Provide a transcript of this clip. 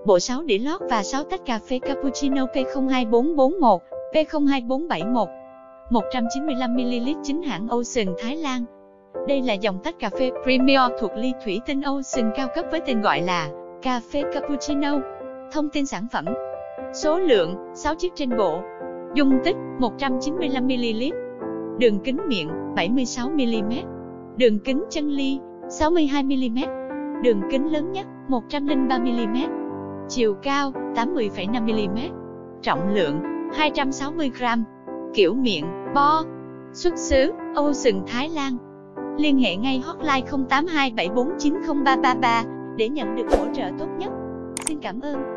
bộ 6 đĩa lót và 6 tách cà phê cappuccino P02441, P02471, 195ml chính hãng Ocean Thái Lan. Đây là dòng tách cà phê Premier thuộc ly thủy tinh Ocean cao cấp với tên gọi là cà phê cappuccino. Thông tin sản phẩm: số lượng 6 chiếc trên bộ, dung tích 195ml, đường kính miệng 76mm, đường kính chân ly 62mm, đường kính lớn nhất 103mm, chiều cao 80,5mm, trọng lượng 260g, kiểu miệng bo, xuất xứ Ocean Thái Lan. Liên hệ ngay hotline 0827490333 để nhận được hỗ trợ tốt nhất. Xin cảm ơn.